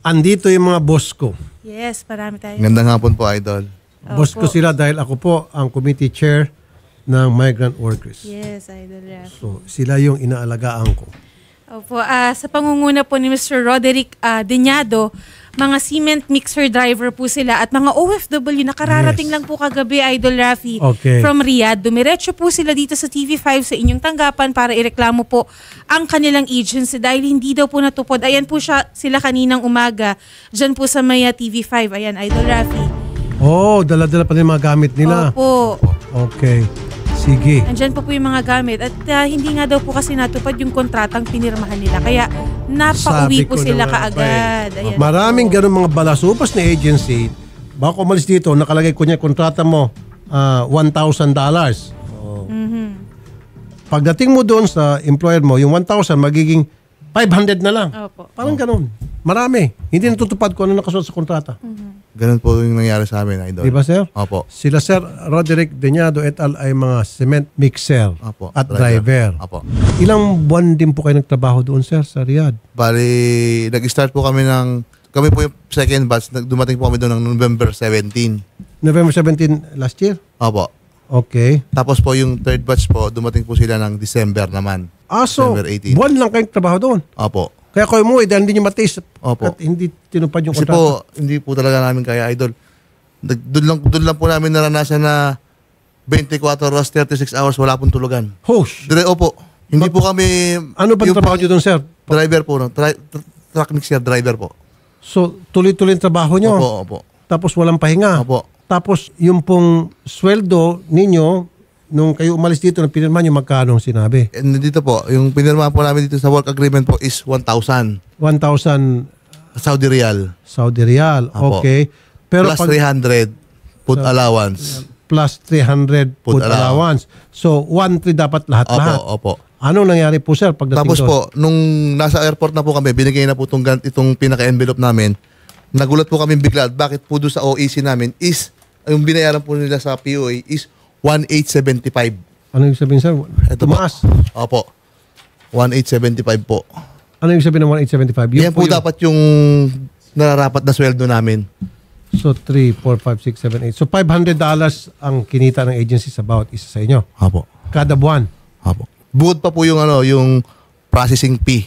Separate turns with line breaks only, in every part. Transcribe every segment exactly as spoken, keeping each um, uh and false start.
andito yung mga boss ko.
Yes, marami tayo.
Gandang hapon po, Idol.
Boss ko sila dahil ako po ang committee chair ng migrant workers.
Yes, Idol Rafi.
So, sila yung inaalagaan ko.
Opo, uh, sa pangunguna po ni Mister Roderick uh, Deñado, mga cement mixer driver po sila at mga O F W na kararating
Yes.
lang po kagabi, Idol Rafi,
Okay.
from Riyadh. Dumiretso po sila dito sa T V five sa inyong tanggapan para ireklamo po ang kanilang agency dahil hindi daw po natupod. Ayan po siya, sila kaninang umaga dyan po sa Maya T V five. Ayan, Idol Rafi.
Oh, dala-dala pa rin mga gamit nila.
Opo.
Okay. Sige.
Andyan po po yung mga gamit at uh, hindi nga daw po kasi natupad yung kontratang pinirmahan nila. Kaya napauwi
Sabi
po
ko
sila
na nga,
kaagad. Ayan
Maraming
po.
ganun mga balasupas na agency. Baka umalis dito, nakalagay ko niya kontrata mo uh, one thousand dollars. Oh.
Mm-hmm.
Pagdating mo doon sa employer mo, yung one thousand magiging five hundred na lang.
Opo.
Parang ganun. Marami. Hindi natutupad ko ano nakasulat sa kontrata.
Mm-hmm.
Ganun po yung nangyari sa amin, Idol.
Di ba, sir?
Opo.
Sila Sir Roderick Deñado et al. Ay mga cement mixer
Opo.
at driver.
Opo.
Ilang buwan din po kayo nagtrabaho doon, sir, sa Riyadh?
Bali, nag-start po kami ng, kami po yung second batch, nag- dumating po kami doon ng November seventeenth.
November seventeenth last year?
Opo.
Okay.
Tapos po yung third batch po, dumating po sila ng December naman.
Ah, so,
December eighteenth.
buwan lang kayong trabaho doon?
Opo.
Kaya kayo umuwi dahil hindi nyo mataste
Opo.
at hindi tinupad yung
Kasi
kontrata.
po, hindi po talaga namin kaya, Idol. Nag- Doon lang, doon lang po namin naranasan na twenty-four hours, thirty-six hours, wala pong tulugan.
Hosh!
Dire, opo. Hindi po kami...
Ano ba
yung
trabaho nyo doon, sir?
Driver po, no? Tri- tr- truck mixer driver po.
So, tuloy-tuloy yung trabaho nyo.
Opo, opo.
Tapos walang pahinga.
Opo.
Tapos yung pong sweldo ninyo, nung kayo umalis dito, nung pinirma nyo, magkano ang sinabi?
And dito po, yung pinirma po namin dito sa work agreement po is one thousand.
one thousand
Saudi Riyal.
Saudi Riyal.
Opo.
Okay. Pero
Plus
pag,
three hundred food allowance.
plus three hundred food,
Food
allowance. So, one three dapat lahat-lahat.
Opo, opo.
Anong nangyari po, sir, pagdating
Tapos
doon?
po, nung nasa airport na po kami, binigay na po itong, gan- itong pinaka-envelope namin. Nagulat po kami bigla. Bakit po doon sa O E C namin is, yung binayaran po nila sa P O A is one thousand eight hundred seventy-five.
Ano yung sabihin, sir?
Ito po.
Tumaas.
Opo. one thousand eight hundred seventy-five po.
Ano yung sabihin ng one thousand eight hundred seventy-five? Yun
Yan po,
yung-
dapat yung nararapat na sweldo namin.
So, three, four, five, six, seven, eight. So, five hundred dollars ang kinita ng agency sa bawat isa sa inyo.
Opo.
Kada buwan.
Opo. Bukod pa po yung ano, yung processing fee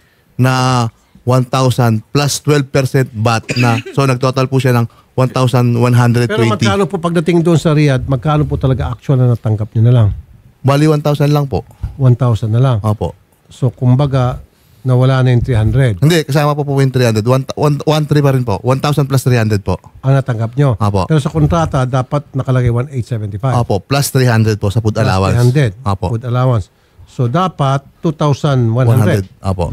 na one thousand plus twelve percent V A T na. So nagtotal po siya ng one thousand one hundred
Pero
twenty.
magkano po pagdating doon sa Riyadh, magkano po talaga actual na natanggap nyo na lang?
Bali one thousand lang po.
one thousand na lang.
Opo.
So, kumbaga, nawala na yung three hundred.
Hindi, kasama po po yung three hundred. one, one, one three pa rin po. one thousand plus three hundred po.
Ang natanggap nyo.
Opo.
Pero sa kontrata, dapat nakalagay one thousand eight hundred seventy-five.
Opo. Plus three hundred po sa food
Plus
allowance.
three hundred.
Opo.
Food allowance. So, dapat two thousand one
one
hundred.
hundred. Opo.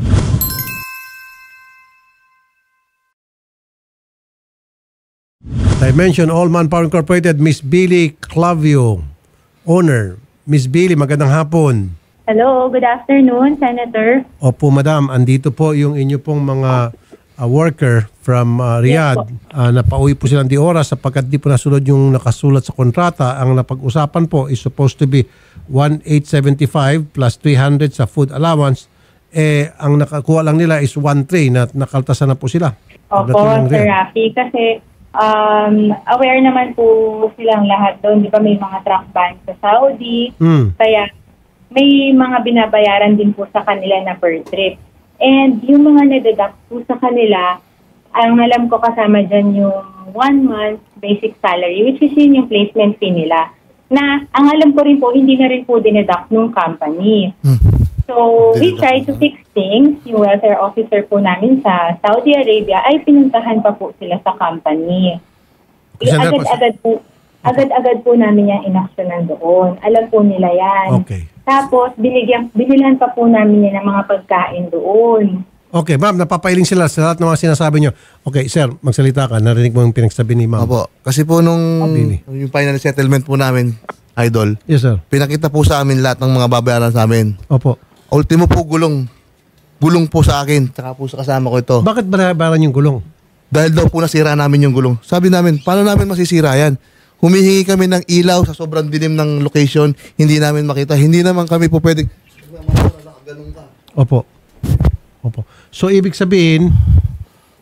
Dimension All Manpower Incorporated, Miss Billy Clavio, owner. Miss Billy, magandang hapon.
Hello, good afternoon, Senator.
Opo, madam. Andito po yung inyo pong mga uh, worker from uh, Riyadh. Uh, napauwi po silang di oras sapagkat di po nasunod yung nakasulat sa kontrata. Ang napag-usapan po is supposed to be one thousand eight hundred seventy-five plus three hundred sa food allowance. Eh, ang nakakuha lang nila is one thousand three na nakaltasan na po sila.
Opo,
Pagdating ng
Sir
Riyadh.
Rafi, kasi um, aware naman po silang lahat doon. Di ba may mga truck ban sa Saudi?
Hmm.
Kaya may mga binabayaran din po sa kanila na per trip. And yung mga nadeduct po sa kanila, ang alam ko kasama dyan yung one month basic salary, which is yun yung placement fee nila. Na ang alam ko rin po, hindi na rin po dineduct ng company.
Hmm.
So, we try to fix things. Yung welfare officer po namin sa Saudi Arabia ay pinuntahan pa po sila sa company.
Kasi
Agad-agad po, agad-agad po namin yung inaksyonan doon. Alam po nila yan.
Okay.
Tapos, binigyan, binilan pa po namin yan ng mga pagkain doon.
Okay, ma'am, napapailing sila sa lahat ng mga sinasabi nyo. Okay, sir, magsalita ka. Narinig mo yung pinagsabi ni ma'am.
Opo. Kasi po nung
Billy.
yung final settlement po namin, Idol,
Yes, sir.
pinakita po sa amin lahat ng mga babayaran sa amin.
Opo.
Ultimo po gulong. Gulong po sa akin. Tsaka po sa kasama ko ito.
Bakit barabaran yung gulong?
Dahil daw po nasira namin yung gulong. Sabi namin, paano namin masisira yan? Humihingi kami ng ilaw sa sobrang dilim ng location. Hindi namin makita. Hindi naman kami po pwedeng...
Opo. Opo. So, ibig sabihin,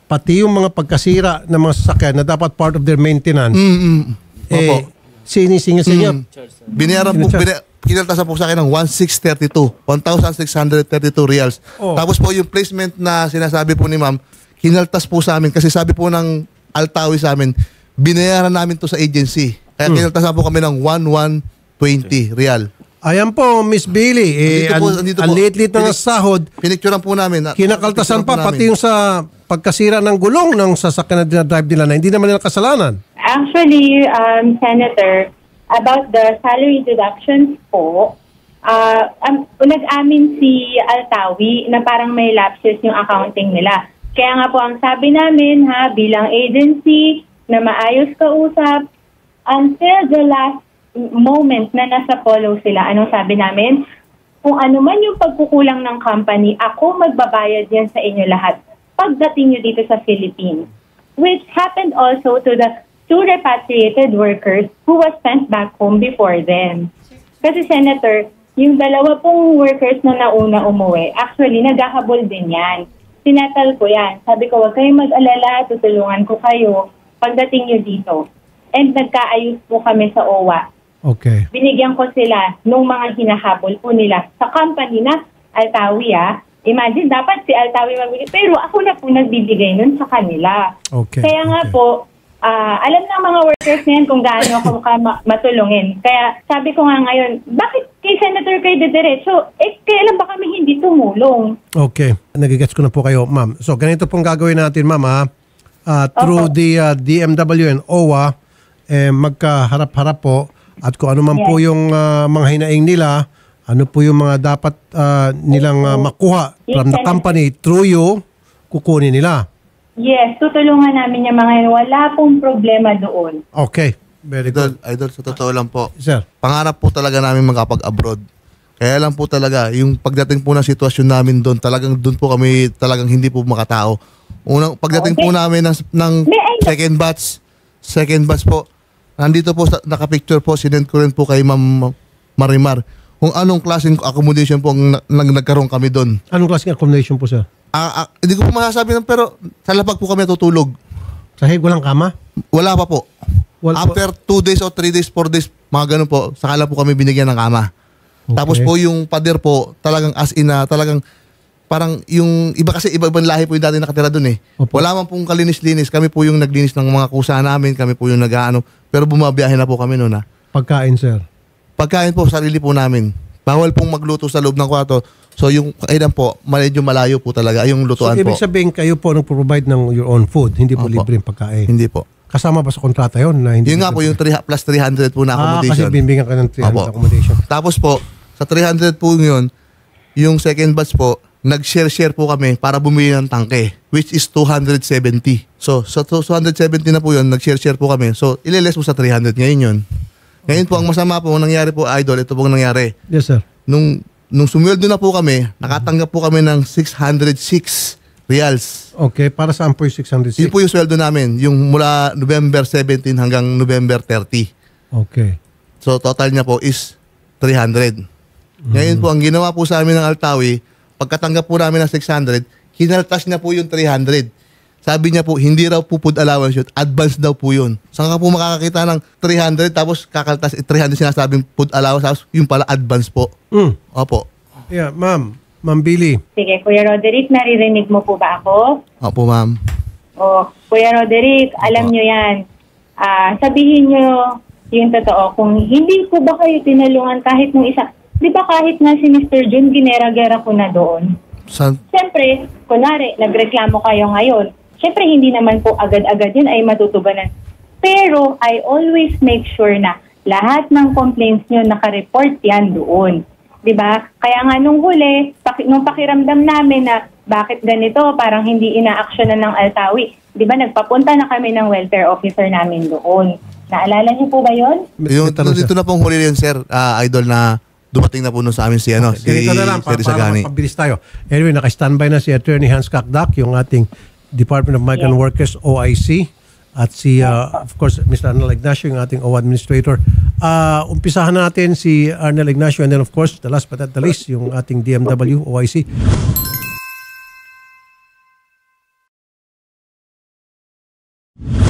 pati yung mga pagkasira ng mga sasakyan na dapat part of their maintenance,
Mm-mm. Opo.
eh, sinisingil sa inyo.
Mm. Binayaran po,
Kinacharge.
bina, kinaltasan po sa akin ng one thousand six hundred thirty-two. one thousand six hundred thirty-two reals.
Oh.
Tapos po yung placement na sinasabi po ni ma'am, kinaltas po sa amin kasi sabi po ng Altawi sa amin, binayaran namin to sa agency. Kaya kinaltasan po kami ng one thousand one hundred twenty real.
Ayan po, Miss Billy. Eh,
Andito po,
ang,
andito
ang
po.
liit-liit na
Pinik-
sahod,
Pinicturean po namin. na-
kinakaltasan pa,
pinicturean po
pati
namin.
yung sa pagkasira ng gulong ng sasakyan na dinadrive nila na hindi naman nila kasalanan.
Actually, um, Senator, about the salary deductions po, uh, um, nag-amin si Altawi na parang may lapses yung accounting nila. Kaya nga po ang sabi namin, ha, bilang agency na maayos kausap, until the last moment na nasa follow sila, anong sabi namin? Kung ano man yung pagkukulang ng company, ako magbabayad yan sa inyo lahat pagdating nyo dito sa Philippines. Which happened also to the two repatriated workers who was sent back home before them. Kasi Senator, yung dalawa pong workers na nauna umuwi, actually naghahabol din yan. Sinatal ko yan. Sabi ko, huwag kayong mag-alala, tutulungan ko kayo pagdating nyo dito. And nagkaayos po kami sa O W A.
Okay.
Binigyan ko sila nung mga hinahabol po nila sa company na Altawi, ah. Imagine, dapat si Altawi magbigay. Pero ako na po nagbibigay nun sa kanila.
Okay.
Kaya nga
okay.
po, ah, alam ng mga workers na yan kung gaano ako ka ma- matulungin. Kaya sabi ko nga ngayon, bakit kay Senator kayo didiretso? Eh, kailan ba kami hindi tumulong?
Okay. Nagigets ko na po kayo, ma'am. So, ganito pong gagawin natin, ma'am, ha? Uh, through
Opo.
the uh, D M W and O W A, eh, magkaharap-harap po. At kung ano man
Yes.
po yung uh, mga hinaing nila, ano po yung mga dapat uh, nilang uh, makuha
Yes,
from the
Senator.
company through you, kukunin nila.
Yes, tutulungan namin yung mga yun. Wala pong problema doon.
Okay. Very
Idol,
good.
idol, sa totoo lang po.
Sir.
Pangarap po talaga namin makapag-abroad. Kaya lang po talaga, yung pagdating po ng sitwasyon namin doon, talagang doon po kami talagang hindi po makatao. Unang pagdating
Okay.
po namin ng, ng
May I-
second batch, second batch po, nandito po, sa, nakapicture po, sinend ko rin po kay Ma'am Marimar, kung anong klaseng accommodation po ang na- nag- nagkaroon kami doon.
Anong klaseng accommodation po, sir?
Ah, ah, hindi ko po masasabi nun, pero sa lapag po kami natutulog.
Sahig, walang kama?
Wala pa po.
Wala po.
After two days or three days, four days, mga ganun po, sakala po kami binigyan ng kama.
Okay.
Tapos po yung pader po, talagang as in na, talagang parang yung iba kasi iba-ibang lahi po yung dati nakatira doon eh.
Opo.
Wala man pong kalinis-linis. Kami po yung naglinis ng mga kusa namin, kami po yung nag-ano. Pero bumabiyahe na po kami noon ha.
Pagkain, sir.
Pagkain po, sarili po namin. Bawal pong magluto sa loob ng kwarto. So yung kailan po, medyo malayo po talaga yung
So,
lutuan po.
ibig sabihin, kayo po nag-provide ng your own food, hindi po
Opo.
libre yung pagkain.
Hindi po.
Kasama ba sa kontrata yun? Na hindi
Yun nga po, yung three, plus three hundred po na
Ah, kasi
accommodation.
binibigyan ka ng three hundred
Opo.
accommodation.
Tapos po, sa three hundred po yun, yung second batch po, nag-share-share po kami para bumili ng tangke, which is two hundred seventy. So, sa two hundred seventy na po yun, nag-share-share po kami. So, ililes po sa three hundred ngayon yun. Ngayon po, ang masama po, ang nangyari po, Idol, ito po ang nangyari.
Yes, sir.
Nung, nung sumweldo na po kami, nakatanggap po kami ng six hundred six reals.
Okay, para saan po yung six hundred six?
Yun po yung sweldo namin, yung mula November seventeen hanggang November thirty.
Okay.
So, total niya po is three hundred. Ngayon po, ang ginawa po sa amin ng Altawi, pagkatanggap po namin ng six hundred, kinaltas niya po yung three hundred. Sabi niya po, hindi raw po food allowance yun, advance daw po yun. Saan ka po makakakita ng three hundred, tapos kakaltas eh, three hundred sinasabing food allowance, tapos yung pala advance po.
Mm.
Opo.
Yeah, ma'am. Ma'am Billy.
Sige, Kuya Roderick, naririnig mo po ba ako?
Opo, ma'am.
O, Kuya Roderick, alam
Opo.
nyo yan. Ah, sabihin nyo yung totoo. Kung hindi po ba kayo tinulungan kahit nung isa, di ba kahit nga si Mister Jun, ginera-gera ko na doon.
San?
Siyempre, kunwari, nagreklamo kayo ngayon. Siyempre, hindi naman po agad-agad yun ay matutubanan. Pero, I always make sure na lahat ng complaints nyo nakareport yan doon. Diba? Kaya nga nung huli, paki, nung pakiramdam namin na bakit ganito, parang hindi ina-actionan ng Altawi. Diba? Nagpapunta na kami ng welfare officer namin doon. Naalala niyo po ba yun?
Yung,
Tanong, sir.
dito na pong huli yun, sir, ah, Idol, na dumating na po nun sa amin si, ano, si
Ganito na lang, para,
Sir
para
Isagani.
mapabilis tayo. Anyway, naka-standby na si Attorney Hans Kakdak, yung ating Department of Migrant
Yes.
Workers, O I C. At si, uh, of course, Mister Arnel Ignacio, yung ating O W A Administrator. Uh, umpisahan natin si Arnel Ignacio and then, of course, the last but not the least, yung ating D M W, O I C.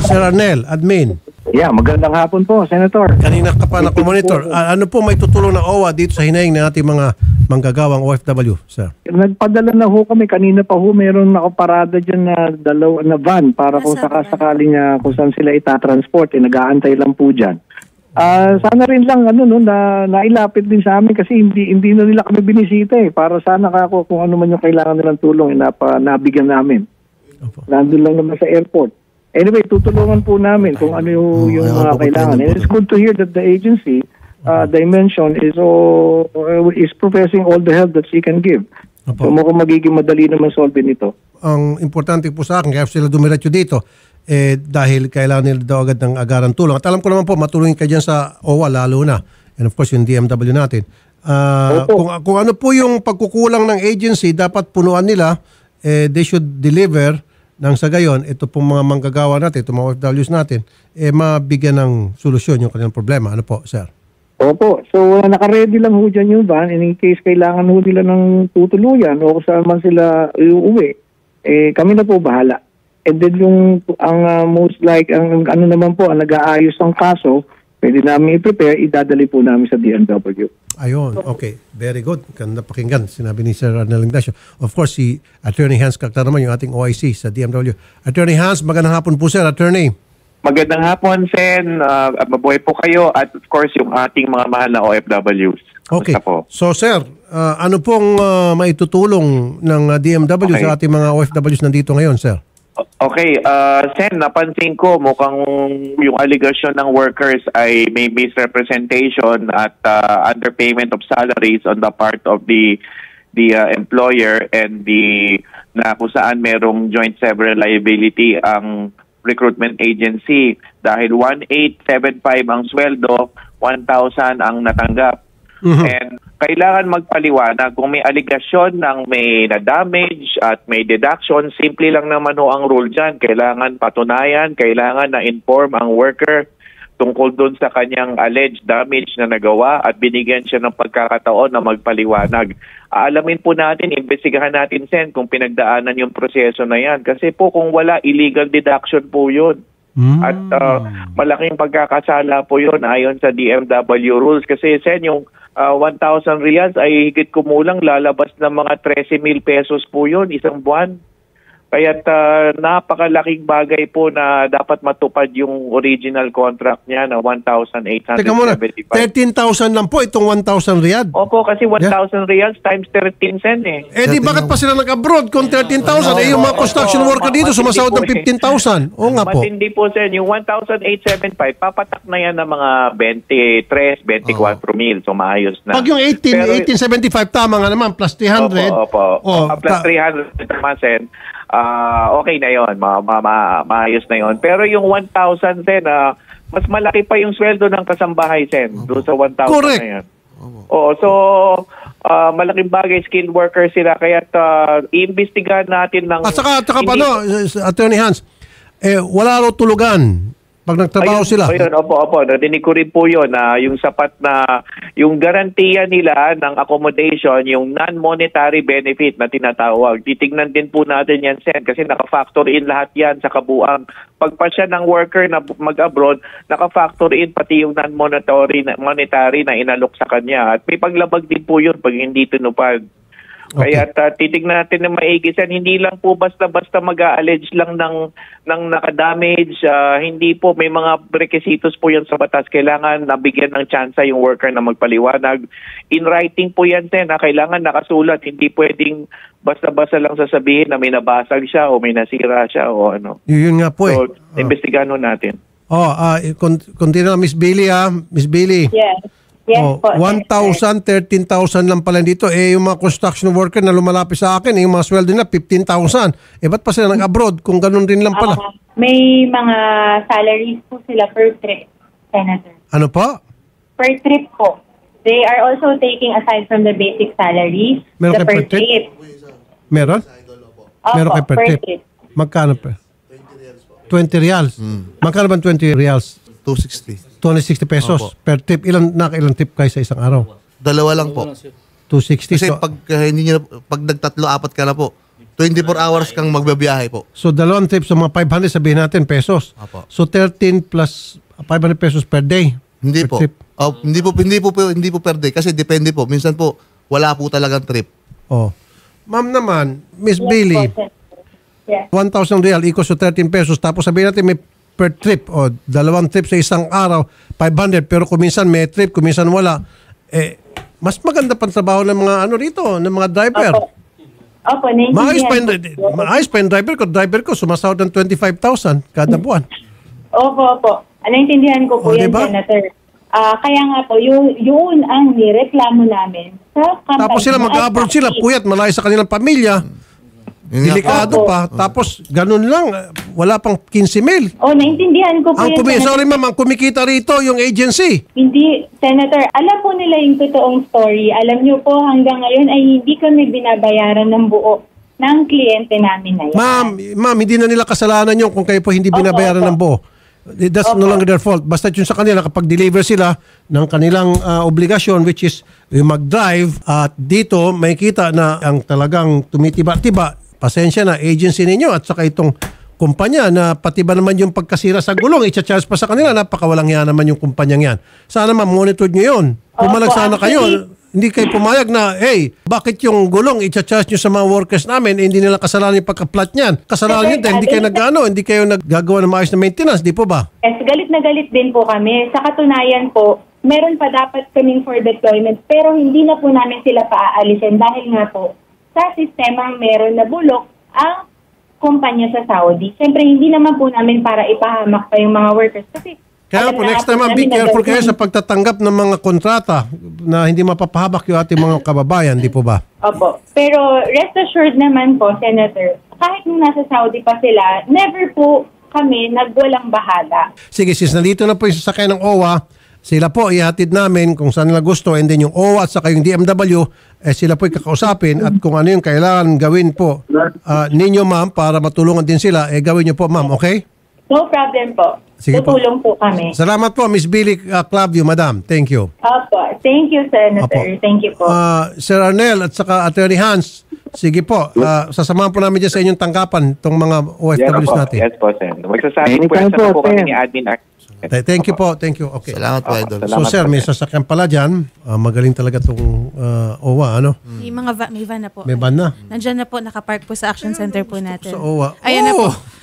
Sir Arnel, admin.
Yeah, magandang hapon po, Senator.
Kanina ka pa na-monitor. Ah, ano po may tutulong ng O W A dito sa hinaing ng ating mga manggagawang O F W, sir?
Nagpadala na ho kami. Kanina pa ho, mayroon nakaparada dyan na dalaw na van para kung sakasakaling uh, kung saan sila itatransport. Eh, nag-aantay lang po dyan. Uh, sana rin lang ano, no, na, nailapit din sa amin kasi hindi hindi na nila kami binisita eh. Para sana kako kung ano man yung kailangan nilang tulong, eh, napa, nabigyan namin.
Opo.
Nandun lang naman sa airport. Anyway, tutulungan po namin kung ano yung, yung mga kailangan. And it's good to hear that the agency uh, dimension is oh, uh, is professing all the help that she can give. So mukhang magiging madali naman solve nito.
Ang importante po sa akin, kaya sila dumiretso dito, eh, dahil kailangan nila daw agad ng agarang tulong. At alam ko naman po, matulungin ka dyan sa O W A lalo na. And of course, yung D M W natin. Uh, kung, kung ano po yung pagkukulang ng agency, dapat punuan nila, eh, they should deliver nang sa gayon, ito pong mga manggagawa natin, itong mga O F Ws natin, eh mabigyan ng solusyon yung kanilang problema. Ano po, sir?
Opo. So, uh, naka-ready lang ho dyan yung van. In case kailangan ho nila ng tutuluyan o kung saan man sila iuwi, eh, kami na po bahala. And then yung, ang uh, most like, ang ano naman po, ang nag-aayos ng kaso, pwede namin i-prepare, idadali po namin sa D M W.
Ayun, okay. Very good. Ganda pakinggan. Sinabi ni Sir Arnel Ignacio. Of course, si Attorney Hans Cacta naman, yung ating O I C sa D M W. Attorney Hans, magandang hapon po, Sir. Attorney.
Magandang hapon, Sen. Uh, mabuhay po kayo. At of course, yung ating mga mahal na O F Ws.
Okay.
Po?
So, Sir, uh, ano pong uh, maitutulong ng uh, D M W
Okay.
sa ating mga O F Ws nandito ngayon, Sir?
Okay, uh, Sen, napansin ko mukhang yung allegation ng workers ay may misrepresentation at uh, underpayment of salaries on the part of the the uh, employer and the na kung saan merong joint several liability ang recruitment agency dahil one thousand eight hundred seventy-five ang sweldo, one thousand ang natanggap. Mm-hmm. And kailangan magpaliwanag kung may allegation ng may na-damage at may deduction, simple lang naman ho ang rule dyan. Kailangan patunayan, kailangan na-inform ang worker tungkol doon sa kanyang alleged damage na nagawa at binigyan siya ng pagkakataon na magpaliwanag. Aalamin po natin, imbestigahan natin, Sen, kung pinagdaanan yung proseso na yan. Kasi po kung wala, illegal deduction po yun. Mm. At uh, malaking pagkakasala po yun ayon sa D M W rules. Kasi, Sen, yung Uh, one thousand riyals ay higit kumulang lalabas ng mga thirteen mil pesos po yun isang buwan. Kaya't uh, napakalaking bagay po na dapat matupad yung original contract niya na one thousand eight hundred seventy-five.
Teka muna, thirteen thousand lang po itong one thousand riyad?
Opo, kasi one thousand yeah. riyals times thirteen cent eh.
Eh di bakit pa sila nag-abroad kung thirteen thousand? Eh yung mga construction worker dito sumasahod ng fifteen thousand. Oo nga po.
Matindi po, sir. Yung one thousand eight hundred seventy-five, papatak na yan ng mga twenty-three, twenty-four mil. So maayos na.
Pag yung eighteen seventy-five, tama nga naman, plus three hundred.
Opo, opo.
Oh,
uh, plus three hundred naman, sen. Uh, okay na yon, ma ma ma maayos na yon. Pero yung one thousand, sen, uh, mas malaki pa yung sweldo ng kasambahay, sen, doon sa one thousand
Correct.
na yan. Oo, so uh, malaking bagay, skilled worker sila, kaya uh, iimbestigahan natin ng...
At saka, at saka pa, no, Attorney Hans, eh, wala raw tulugan pag nagtrabaho
ayun,
sila.
Ayun, opo, opo. Nadinig ko rin po yun na yung sapat na, yung garantiya nila ng accommodation, yung non-monetary benefit na tinatawag. Titignan din po natin yan, Sen, kasi naka-factor in lahat yan sa kabuang. Pagpa siya ng worker na mag-abroad, naka-factor in pati yung non-monetary na, monetary na inalok sa kanya. At may paglabag din po yun pag hindi tinupad.
Okay.
Kaya uh, titignan natin ng maigi, Sen. Hindi lang po basta-basta mag-a-allege lang ng, ng nakadamage. Uh, hindi po, may mga requisitos po yan sa batas. Kailangan nabigyan ng tsansa yung worker na magpaliwanag. In writing po yan, Sen. Ha? Kailangan nakasulat. Hindi pwedeng basta-basta lang sasabihin na may nabasag siya o may nasira siya o ano.
Y- yun nga po
so,
eh.
imbestigahan ho natin.
Oh, uh, continue na, Miss Billy ha. Miss Billy.
Yes. Yes
Oh,
po.
one thousand, thirteen thousand lang pala dito. Eh, yung mga construction worker na lumalapit sa akin, eh, yung mga sweldo nila, fifteen thousand. Eh, ba't pa sila nag-abroad kung ganun rin lang pala?
Uh, may mga salaries po sila per trip, Senator.
Ano pa?
Per trip po. They are also taking aside from the basic salaries,
Meron
the
kayo
per
per trip?
trip.
Meron?
Opo,
Meron kayo per
per
trip?
trip.
Magkano pa? twenty reals. Magkano ba twenty reals?
two sixty.
two hundred sixty pesos
Opo.
per trip. Ilan, nakailang trip kayo sa isang araw?
Dalawa lang po.
two sixty.
Kasi
So,
pag uh, hindi nyo, pag nagtatlo, apat ka na po, twenty-four hours kang magbabiyahe po.
So dalawang trip, so mga five hundred sabihin natin pesos.
Apo.
So thirteen plus five hundred pesos per day.
Hindi
per
po.
trip.
Oh, hindi po hindi po hindi po per day kasi depende po. Minsan po wala po talagang trip.
Oh. Ma'am naman, Miss
Yes
Bailey,
po, Senator. Yes.
one thousand real equals to thirteen pesos. Tapos sabihin natin may per trip o dalawang trip sa isang araw, five hundred. Pero kung minsan may trip, kung minsan wala, eh, mas maganda pang trabaho ng mga ano rito, ng mga driver.
Opo. Opo,
Maayos pa yung,
naiintindihan ko.
maayos pa yung driver ko. Driver ko, sumasahod ng twenty-five thousand kada buwan.
Opo, opo. Ah, naintindihan ko po
O,
yan,
diba?
Senator. Ah, kaya nga po, yun, yun ang nireklamo namin sa company.
Tapos sila
na
mag-abroad sila,
Atlantic.
puyat, malayo sa kanilang pamilya.
Yun nga po.
Delikado
Opo.
pa. Tapos ganun lang, wala pang fifteen mil.
Oh, naintindihan ko po
Ang
yan,
kumikita,
Senator.
sorry ma'am, ang kumikita rito yung agency.
Hindi, Senator, alam po nila yung totoong story. Alam niyo po, hanggang ngayon ay hindi kami binabayaran ng buo ng kliyente namin na yan.
Ma'am, ma'am, hindi na nila kasalanan yun kung kayo po hindi binabayaran
Opo,
ng buo. That's no
Opo.
longer their fault. Basta yun sa kanila, kapag deliver sila ng kanilang ah, obligasyon, which is yung mag-drive, at dito may kita na ang talagang tumitiba-tiba, pasensya na, agency ninyo at saka itong kumpanya na pati ba naman yung pagkasira sa gulong, i-charge pa sa kanila, napakawalang yan naman yung kumpanyang yan. Sana ma-monitor nyo yun. Pumalag
Opo,
sana kayo.
actually-
Hindi kayo pumayag na, hey, bakit yung gulong i-charge nyo sa mga workers namin, eh, hindi nila kasalanan yung pagka-plat niyan. Kasalanan nyo din, hindi kayo nag-ano, hindi kayo naggagawa ng maayos na maintenance, di po ba?
Yes, galit na galit din po kami. Sa katunayan po, meron pa dapat kaming for deployment pero hindi na po namin sila paaalisin dahil nga po sa sistemang meron na bulok ang kumpanya sa Saudi. Siyempre, hindi naman po namin para ipahamak pa yung mga workers. Kasi
Kaya
alam
po,
na
next
po
time, ma'am, be
namin na
careful kayo
gawin-
sa pagtatanggap ng mga kontrata na hindi mapapahabak yung ating mga kababayan, di po ba?
Opo. Pero rest assured naman po, Senator, kahit nung nasa Saudi pa sila, never po kami nagwalang bahala.
Sige, sis, nandito na po yung sasakyan ng O W A, sila po ihatid namin kung saan nila gusto, and then yung O W A at saka yung D M W, eh, sila po kakausapin at kung ano yung kailangan gawin po ah, ninyo, ma'am, para matulungan din sila, eh gawin nyo po, ma'am, okay?
No problem po.
Sige po.
Tutulong po kami.
Salamat po, Miss Billy uh, Clavio, madam. Thank you.
Opo. Thank you, Senator.
Opo.
Thank you po.
Ah, Sir Arnel at saka Attorney Hans, sige po, ah, sasamahan po namin dyan sa inyong tanggapan itong mga O F
Yes
Ws
po,
natin.
yes po, Sen. Magsasabi po,
Anytime
po,
po,
po kami
Sen.
ni Admin Ar-
Th- Thank you po, thank you. Okay.
Salamat po, Idol.
So
Salamat
sir,
po,
may
sir.
sasakyan pala dyan. Ah, magaling talaga itong uh, O W A, ano?
May mga va- may van na po.
May van na.
Nandyan na po, nakapark po sa action center po natin.
Sa O W A.
Ayan na po.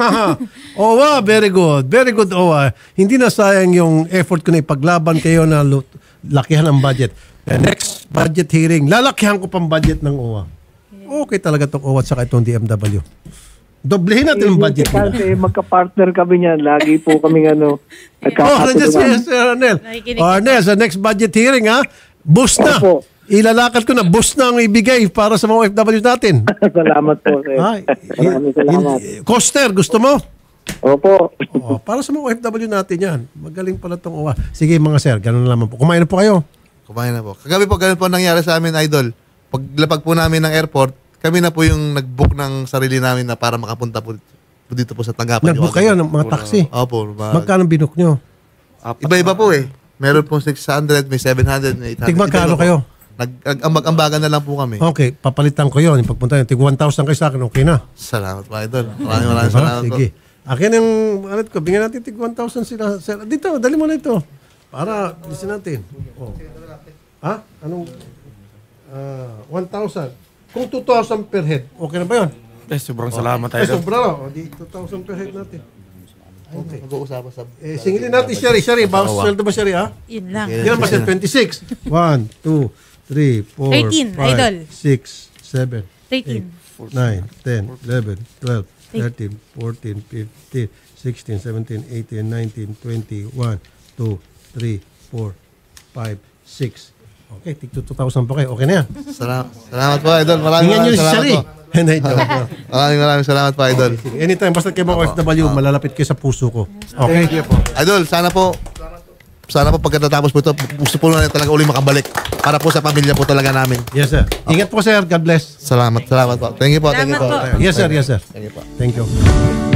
O W A, very good. Very good O W A. Hindi na sayang yung effort ko na ipaglaban kayo na lu- lakihan ang budget. The next budget hearing, lalakihan ko pang budget ng O W A. Okay talaga itong O W A at saka itong D M W. Doblehin natin ang budget nila.
Kasi magka-partner kami niyan. Lagi po kami ano,
Oh, nandiyan si
nagkakatulungan.
Sir Arnel.
Nakikinig.
Oh, Arnel, sa next budget hearing, ha? Boost na.
Opo.
Ilalakad ko na, boost na ang ibigay para sa mga O F W natin.
Salamat po, sir.
Ay,
Maraming salamat.
Coaster, gusto mo?
Opo.
Oh, para sa mga O F W natin yan. Magaling pala itong O W A. Sige mga sir, ganun na naman po. Kumain na po kayo.
Kumain na po. Kagabi po, ganun po nangyari sa amin, Idol. Paglapag po namin ng airport, kami na po yung nag-book ng sarili namin na para makapunta po dito po sa tanggapan.
Nag-book kayo ng mga taxi.
Opo. Ma-
Magkano binok nyo?
Iba-iba po eh. Meron po six hundred, may seven hundred, may eight hundred.
Tig magkano
Iba-iba po.
kayo?
Nag-ambag-ambagan na lang po kami.
Okay, papalitan ko yun. Yung pagpunta nyo, tig one thousand kayo sa akin, okay na.
Salamat po, Idol. Maraming maraming
Diba?
salamat po.
Sige. Akin yung, ano ko, bigyan natin tig one thousand sila. sila. Dito, dali mo na ito. Para, listen natin. Oh. Ha? Anong? Uh, one thousand. Kung two thousand per head, okay na ba yun?
Eh, sobrang salamat
Ay,
tayo.
sobra lang. O, di two thousand per head natin.
Okay. Mag-uusapan sa...
Eh, singilin natin, Sherry. Sherry, bawas sweldo ba, Sherry, ha?
Yun lang.
Yan ba siya? twenty-six. one, two, three, four,
thirteen, Idol.
five, six, seven,
thirteen.
nine, ten, eleven, twelve, thirteen, fourteen, fifteen, sixteen, seventeen, eighteen, nineteen, twenty, one, two, three, four, five, six. Okay, tig two thousand po kayo. Okay na yan.
Salamat, salamat po, Idol. Maraming
Tingnan nyo
maraming
si
salamat
Sherry.
po.
Hindi, joke lang.
Maraming maraming salamat po, Idol.
Sige, anytime, basta kayo mga O F W, malalapit kayo sa puso ko. Okay?
Idol, sana po, sana po pagkatapos po ito, gusto po na talaga uli makabalik para po sa pamilya po talaga namin.
Yes, sir. Ingat po, sir. God bless.
Salamat, salamat po. Thank you po, thank you po.
Salamat po.
Yes, sir. Yes, sir.
Thank you po.
Thank you.